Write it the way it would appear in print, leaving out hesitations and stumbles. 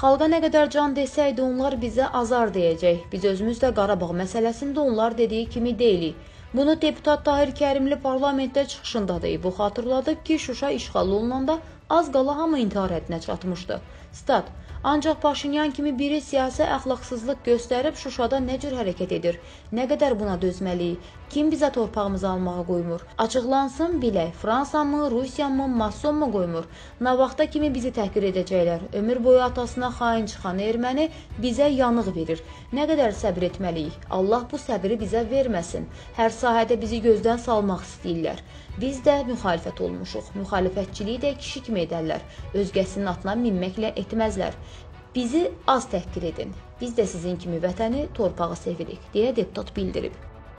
Xalqa nə qədər can desəydi onlar bizə azar deyəcək. Biz özümüz də Qarabağ məsələsində onlar dediyi kimi deyilik. Bunu deputat Tahir Kərimli parlamentdə çıxışında deyib. Bu xatırladıb ki, Şuşa işğal olunanda az qala hamı intihar həddinə çatmışdı. Stat: Ancaq Paşinyan kimi biri siyasi əxlaqsızlıq göstərib Şuşada nə cür hərəkət edir? Nə qədər buna dözməliyik? Kim bizə torpağımızı almağa qoymur? Açıqlansın bilək, Fransa mı, Rusiya mı, Mason mu qoymur? Navaxta kimi bizi təhqir edəcəklər. Ömür boyu atasına xain çıxan erməni bizə yanıq verir. Nə qədər səbir etməliyik? Allah bu səbiri bizə verməsin. Hər sahədə bizi gözdən salmaq istəyirlər. Biz də müxalifət olmuşuq. Müxalifətçiliyi də kişi kimi edərlər. Özgəsinin atına minməklə etməzlər. Bizi az təhqir edin. Biz də sizin kimi vətəni, torpağı sevirik, deyə deputat bildirib.